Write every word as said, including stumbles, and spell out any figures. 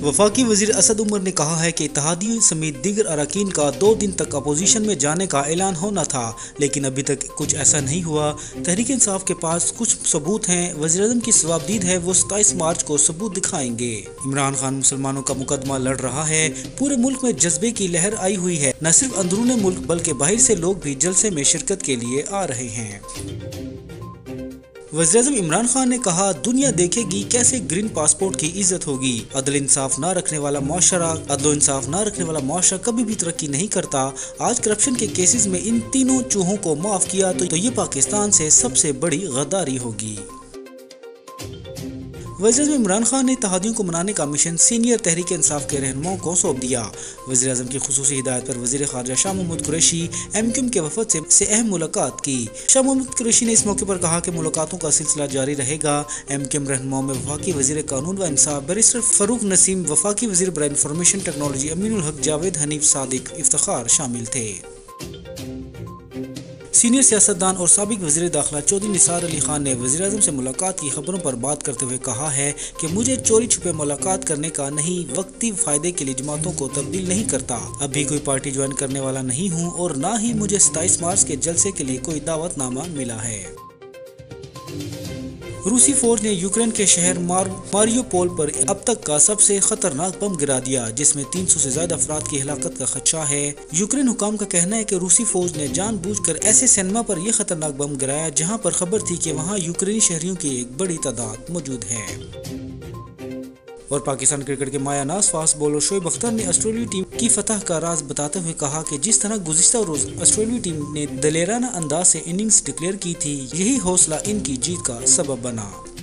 वफाकी वजीर असद उमर ने कहा है कि इत्तेहादियों समेत दीगर अरकान का दो दिन तक अपोजिशन में जाने का ऐलान होना था, लेकिन अभी तक कुछ ऐसा नहीं हुआ। तहरीक इंसाफ के पास कुछ सबूत हैं, वज़ीर-ए-आज़म की जवाबदीद है, वो सत्ताईस मार्च को सबूत दिखाएंगे। इमरान खान मुसलमानों का मुकदमा लड़ रहा है, पूरे मुल्क में जज्बे की लहर आई हुई है। न सिर्फ अंदरूनी मुल्क बल्कि बाहर से लोग भी जलसे में शिरकत के लिए आ रहे हैं। वज़ीर-ए-आज़म इमरान खान ने कहा, दुनिया देखेगी कैसे ग्रीन पासपोर्ट की इज्जत होगी। अदल इंसाफ ना रखने वाला मुआशरा अदल इंसाफ ना रखने वाला मुआशरा कभी भी तरक्की नहीं करता। आज करप्शन के केसेस में इन तीनों चूहों को माफ किया तो, तो ये पाकिस्तान से सबसे बड़ी गद्दारी होगी। वज़ीर-ए-आज़म इमरान खान ने इत्तेहादियों को मनाने का मिशन सीनियर तहरीक इंसाफ के रहनुमाओं को सौंप दिया। वज़ीर-ए-आज़म की खुसूसी हिदायत पर वज़ीर ख़ारजा Shah Mahmood Qureshi M Q M के वफ़द से, से अहम मुलाकात की। शाह महमूद कुरैशी ने इस मौके पर कहा कि मुलाकातों का सिलसिला जारी रहेगा। एम क्यू एम रहनुमाओं में वफाकी वज़ीर कानून व इंसाफ बैरिस्टर फ़रूक नसीम, वफाकी वज़ीर बराए इंफॉर्मेशन टेक्नोलॉजी अमीनुल हक जावेद हनीफ सादिक इफ्तिखार शामिल थे। सीनियर सियासतदान और साबिक वज़ीर दाखिला चौधरी निसार अली खान ने वज़ीर-ए-आज़म से मुलाकात की खबरों पर बात करते हुए कहा है कि मुझे चोरी छुपे मुलाकात करने का नहीं, वक्ती फ़ायदे के लिए जमातों को तब्दील नहीं करता। अभी कोई पार्टी ज्वाइन करने वाला नहीं हूँ और ना ही मुझे सत्ताईस मार्च के जलसे के लिए कोई दावतनामा मिला है। रूसी फौज ने यूक्रेन के शहर मार, मारियोपोल पर अब तक का सबसे खतरनाक बम गिरा दिया, जिसमें तीन सौ से ज्यादा अफराद की हिलाकत का खदशा है। यूक्रेन हुकाम का कहना है कि रूसी फौज ने जानबूझकर ऐसे सिनेमा पर यह खतरनाक बम गिराया जहां पर खबर थी कि वहां यूक्रेनी शहरियों की एक बड़ी तादाद मौजूद है। और पाकिस्तान क्रिकेट के मायानाज फास्ट बॉलर शोएब अख्तर ने ऑस्ट्रेलियाई टीम की फतह का राज बताते हुए कहा कि जिस तरह गुज़िश्ता रोज ऑस्ट्रेलियाई टीम ने दलेराना अंदाज से इनिंग्स डिक्लेयर की थी, यही हौसला इनकी जीत का सबब बना।